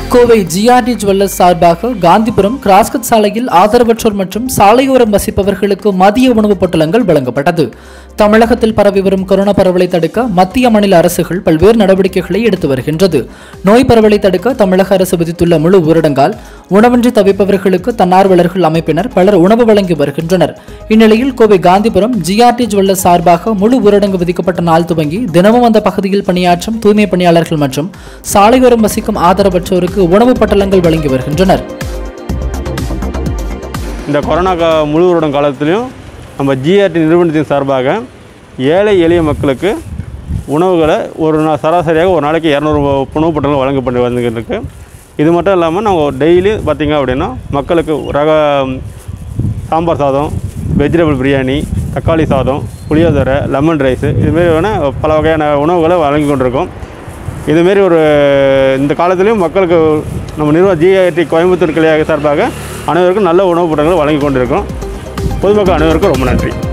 Kovai GRT jewellers சார்பாக Gandhipuram cross cut சாலையில் ஆதரவற்றோர் மற்றும் சாலையோரம் வசிப்பவர்களுக்கு மதிய உணவுப் பொட்டலங்கள் வழங்கப்பட்டது. தமிழகத்தில் பரவி வரும் கொரோனா பரவலை தடுக்க மத்திய மாநில அரசுகள் பல்வேறு நடவடிக்கைகளை எடுத்து வருகின்றது. நோய் பரவலை தடுக்க தமிழக அரசு விதித்துள்ள முழு ஊரடங்கால் உணவின்றி தவிப்பவர்களுக்கு தன்னார்வலர்கள் அமைப்பினர் பலர் உணவு வழங்கி வருகின்றனர். இந்நிலையில் கோவை காந்திபுரம் ஜிஆர்டி ஜுவல்லர்ஸ் சார்பாக முழு ஊரடங்கு விதிக்கப்பட்ட நாள் துவங்கி தினமும் அந்த பகுதியில் பணியாற்றும் தூய்மை பணியாளர்கள் மற்றும் சாலையோரம் வசிக்கும் ஆதரவற்றோருக்கு உணவு பட்டலங்கள் வழங்கி வருகின்றனர். இந்த கொரோனா முழு ஊரடங்கு காலத்திலும் நம்ம ஜிஆர்டி நிறுவனத்தின் சார்பாக ஏழை எளிய மக்களுக்கு உணவுகளை சராசரியாக ஒரு நாளைக்கு 200 உணவு பட்டலங்கள் வழங்கப்பட்டு வந்துக்கிட்டு இருக்கு. இது மட்டும் இல்லாமல் நம்ம டெய்லி பார்த்திங்க அப்படின்னா மக்களுக்கு சாம்பார் சாதம், வெஜிடபிள் பிரியாணி, தக்காளி சாதம், புளியோதரை, லெமன் ரைஸு இதுமாரி பல வகையான உணவுகளை வழங்கி கொண்டிருக்கோம். இதுமாரி இந்த காலத்துலேயும் மக்களுக்கு நம்ம ஜிஆர்டி கோயம்புத்தூர் கிளையாக சார்பாக அனைவருக்கும் நல்ல உணவுப் பொருட்களை வழங்கி கொண்டிருக்கோம். பொதுமக்கள் அனைவருக்கும் ரொம்ப நன்றி.